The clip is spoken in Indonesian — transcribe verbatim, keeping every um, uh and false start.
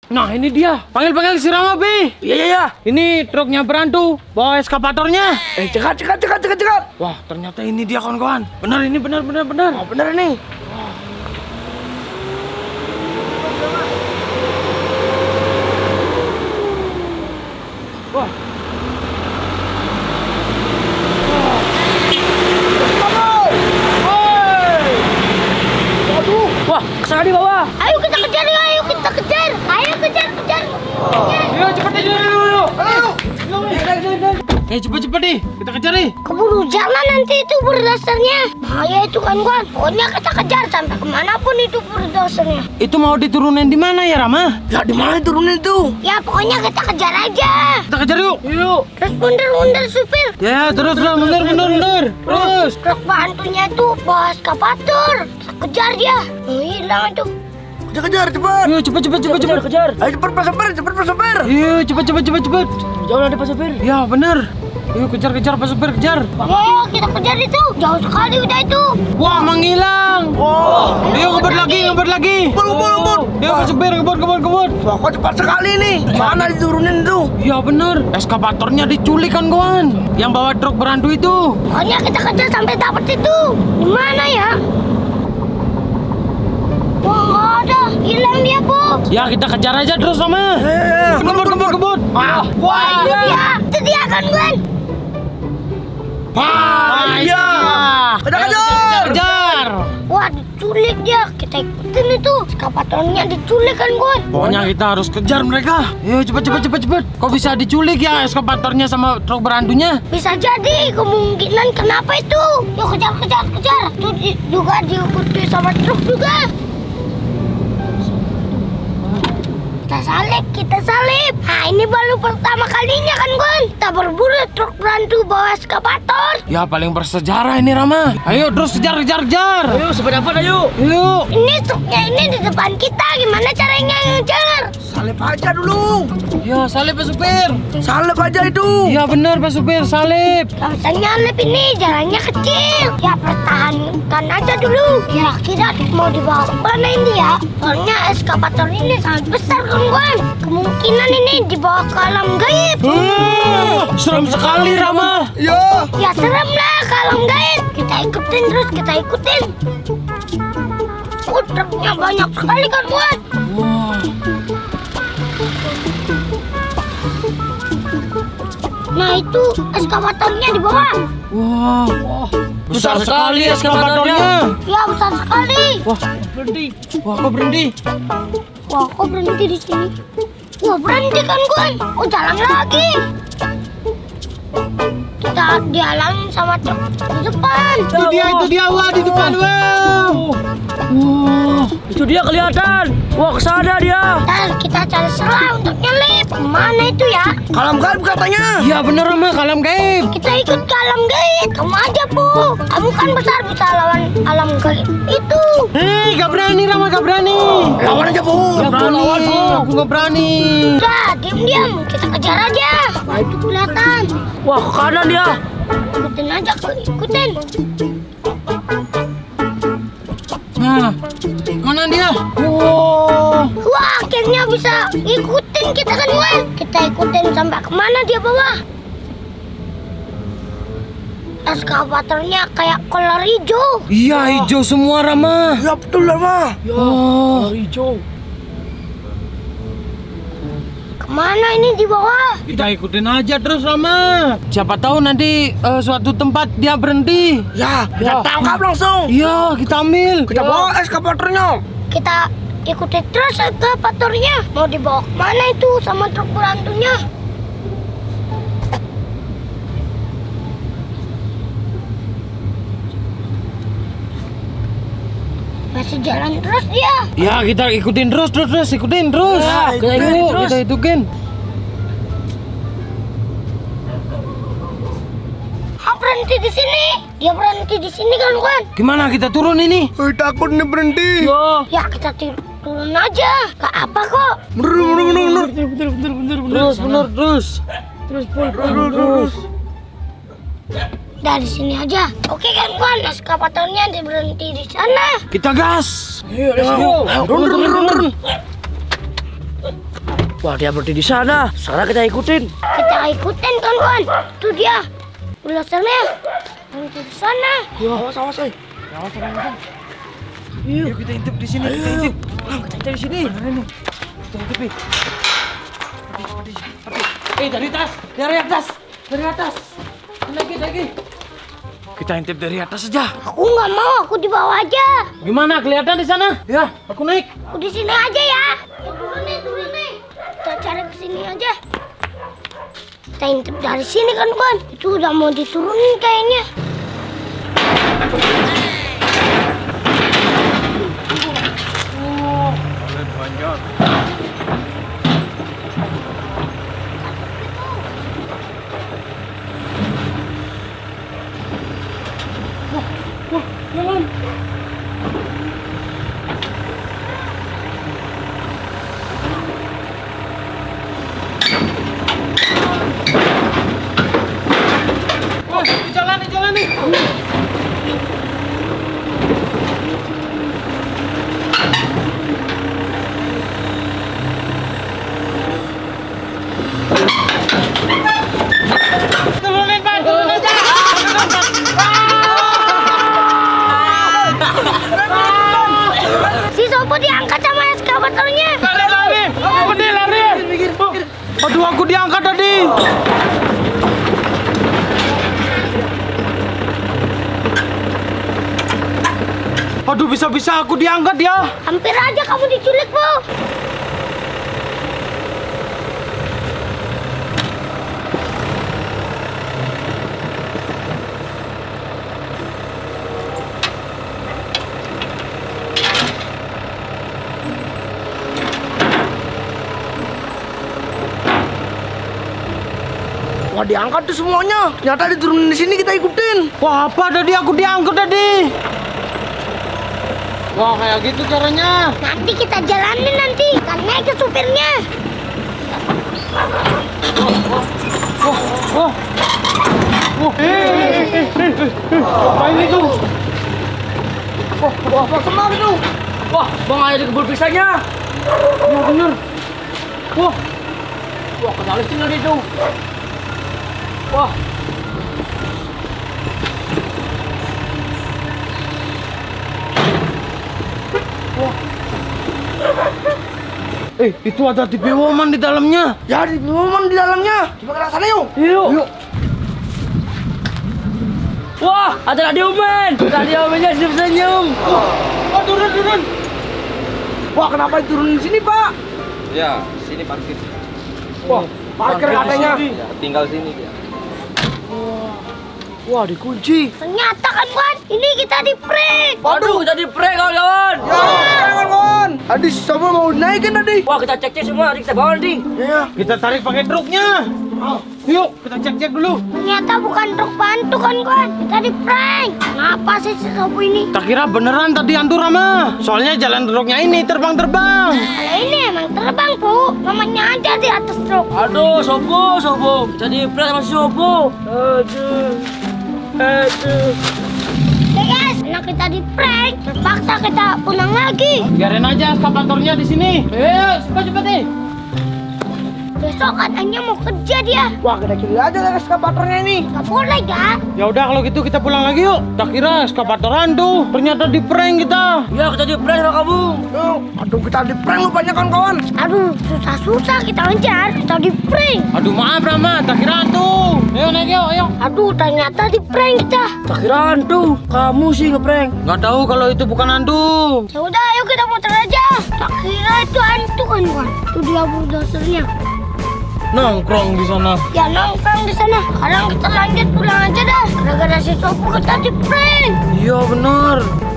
Nah ini dia, panggil-panggil si Rama, Bi. Iya, iya, iya. Ini truknya berantu, bawa eskavatornya. Eh, cekat, cekat, cekat, cekat, cekat. Wah, ternyata ini dia kawan-kawan. Benar ini, benar, benar, benar. Oh, benar nih. Wah. Wah, kesana di bawah. Ayo kita kejar ya, ayo kita kejar. Ayo kejar, kejar. Ayo cepet aja dulu. Ayo. Eh cepet-cepet nih, kita kejar nih. Keburu jangan nanti itu berdasarnya. Bahaya itu kan kawan. Pokoknya kita kejar sampai kemanapun itu berdasarnya. Itu mau diturunin di mana ya, Rama? Ya di mana turunin itu? Ya pokoknya kita kejar aja. Kita kejar yuk. Yuk. Terus mundur-mundur supir. Ya, terus terus mundur mundur mundur. Terus. Truk bantunya tuh bawa eskavator. Kejar dia. Oh, hilang itu. Kejar, kejar, cepat. Yuk cepet cepet cepet cepet. Kejar. Ayo cepat, Pak Sopir, cepat, Pak Sopir. Yuk cepet cepet cepet cepet. Jauh nanti Pak Sopir. Ya benar. Yuk kejar kejar Pak Supir kejar. Ayo kita kejar itu. Jauh sekali udah itu. Wah menghilang. Wah. Yuk ngebut lagi ngebut lagi. Ngebut, ngebut, ngebut. Yuk Pak Supir ngebut ngebut ngebut. Wah, kok cepat sekali nih. Mana diturunin itu? Ya benar. Eskavatornya diculik kan kawan. Yang bawa truk berantu itu. Pokoknya kita kejar sampai dapat itu. Di mana ya? Wah nggak ada. Hilang dia Bu. Ya kita kejar aja terus sama. Eh, Ngebut ngebut ngebut. Wah. Wah itu dia. Itu dia kan Gwen. Wah. iya. Kejar, Ayo, kejar. kejar. Wah diculik dia. Kita ikutin itu. Eskavatornya diculik kan Gwen. Pokoknya kita harus kejar mereka. Yuk cepet cepet cepet cepet. Kok bisa diculik ya eskavatornya sama truk berantunya? Bisa jadi kemungkinan kenapa itu. Yuk kejar kejar kejar. Itu di- juga diikuti sama truk juga. Kita salip, kita salip. Nah ini baru pertama kalinya kan Gon. Kita berburu truk berantu bawa eskavator. Ya paling bersejarah ini Rama. Ayo terus kejar kejar kejar. Ayo, sepedapan ayo. Yuk. Ini truknya ini di depan kita. Gimana caranya ngejar? Salip aja dulu. Ya salip Pak Supir. Salip aja itu. Ya benar Pak Supir salip. Gak bisa nyalip ini, jalannya kecil. Ya pertahankan aja dulu. Kira-kira mau dibawa ke mana ini ya? Soalnya eskavator ini sangat besar kan Gon. Kemungkinan ini dibawa ke alam gaib. Hmm, serem sekali Rama. Ya. Ya serem lah ke alam gaib. Kita ikutin terus, kita ikutin. Oh, truknya banyak sekali kan Gon. Wah. Nah itu eskavatornya di bawah. Wah. Wah. Besar sekali eskavatornya. Ya besar sekali. Wah berhenti. Wah kok berhenti? Wah kok berhenti di sini? Wah berhenti kan Gon. Oh jalan lagi. Kita dihalangin sama truk di depan. Itu dia itu dia wah di depan wah. Wah. Itu dia kelihatan. Wah, kesana dia. Ntar kita cari celah untuk nyelip. Kemana itu ya? Kalam gaib katanya. Iya bener Rama kalam gaib. Kita ikut ke alam gaib. Kamu aja Bu. Kamu kan besar bisa lawan alam gaib itu. Hei gak berani Rama gak berani. Lawan aja, Bu. Gak berani. Aku gak berani. Udah diam-diam. Kita kejar aja. Wah itu kelihatan. Wah, ke kanan dia. Ikutin aja, ikutin. Nah, mana dia? Wow. Wah, akhirnya bisa ngikutin kita kan, Wan. Kita ikutin sampai kemana dia bawa. Eskavatornya kayak kolor hijau. Iya hijau semua Rama. Ya betul lah, Ma. Ya, Oh. hijau. Kemana ini di bawah? Kita ikutin aja terus Rama. Siapa tahu nanti eh, suatu tempat dia berhenti. Ya, kita Ya. tangkap langsung. Iya kita ambil. Kita bawa eskavatornya. Kita ikuti terus eskavatornya. Mau dibawa kemana itu sama truk berantunya? Masih jalan terus dia. Ya kita ikutin terus terus terus ikutin terus. Ya, kita ikutin yuk, terus. kita ikutin. Ah, berhenti di sini. Dia berhenti di sini kan, Wan? Gimana kita turun ini? Eh, takut nih berhenti. Ya. Ya kita tur- turun aja. Gak apa kok. Bener, bener, bener, bener. Bener bener bener bener. Terus bener terus. Terus pul pul terus. Dari sini aja. Oke kan, Wan? Eskavatornya dia berhenti di sana. Kita gas. Ayo, let's go. Turun turun turun. Wah, dia berdiri di sana. Sekarang kita ikutin. Kita ikutin kawan-kawan. Itu dia. Ulasannya. Itu di sana. Yo, awas, awas, eh. Awas, awas. Yuk, Yuk kita intip di sini. Kita intip. Kita intip di sini. Kita intip nih. Eh dari atas, dari atas, dari atas. Lagi, lagi. Kita intip dari atas saja. Aku nggak mau, aku di bawah aja. Gimana kelihatan di sana? Ya, aku naik. Aku di sini aja ya. Turun nih, turun nih. Kita cari ke sini aja. Kita intip dari sini kan, kawan. Itu udah mau diturunin kayaknya. Jalan. Wah, di jalan, di jalan nih. Turunin, Pak, turun aja. Si Sopo diangkat sama eskavatornya. Lari, lari. Aku nih, lari. Aduh, aku diangkat tadi. Aduh, bisa-bisa aku diangkat ya. Hampir aja kamu diculik, Bu. wah diangkat tuh semuanya. Ternyata diturunin di sini, kita ikutin. Wah, apa tadi aku diangkat tadi? Wah, kayak gitu caranya. Nanti kita jalanin nanti. Kita naik ke supirnya. Wah, wah. Wah, eh, eh, eh, eh, eh. Apa ini tuh? Wah, wah, apa kemana tuh? Wah, bang ada kebun pisangnya. Iya bener. Wah, Wah, kenal sih lagi tuh. Wah. wah. Eh, itu ada T V Woman di dalamnya. Ya, di momen di dalamnya. Coba ke sana yuk. Yuk. Yuk. Wah, ada radio man. Radio man-nya senyum-senyum. Oh, turun, turun. Wah, kenapa diturunin di sini, Pak? Ya, sini parkir. Wah, parkir Parkir di katanya. sini. Ya, tinggal sini dia. Wah, dikunci. Ternyata kan, Wan. Ini kita di prank. Waduh, kita di prank kawan-kawan. Ya, kawan-kawan. Tadi sama mau naikin tadi. Wah, kita cek-cek semua, nanti kita bawa nih. Iya. Kita tarik pakai truknya. Yuk, kita cek-cek dulu. Ternyata bukan truk bantu kan, Wan. Kita di prank. Kenapa sih si Sopo ini? Tak kira beneran tadi hantu Rama. Soalnya jalan truknya ini terbang-terbang. Kalau ini emang terbang, Bu. Mamanya aja di atas truk. Aduh, Sopo, Sopo. Kita di prank sama si Sopo. Aduh. Aduh. Ya guys, karena kita di prank, terpaksa kita pulang lagi. Biarin aja eskavatornya di sini. Ayo, cepat-cepat deh. Besok katanya mau kerja dia. Wah, kita curi aja eskavatornya ini. Gak boleh ya? Ya udah kalau gitu kita pulang lagi yuk. Tak kira eskavator hantu, ternyata di prank kita. Ya, kita di prank sama kamu. Yuk. Aduh, kita di prank rupanya kawan-kawan. Aduh, susah-susah kita ngejar. Kita di prank. Aduh maaf Rama, tak kira hantu. Ayo naik yuk, ayo. Aduh, ternyata di prank kita. Tak kira hantu. Kamu sih ngeprank. Nggak tahu kalau itu bukan hantu. Ya udah, ayo kita muter aja. Tak kira itu hantu kan, Wan. Itu dia buldosernya. Nongkrong di sana. Ya nongkrong di sana. Sekarang kita lanjut pulang aja dah. Gara-gara si Sopo kita di prank. Iya bener.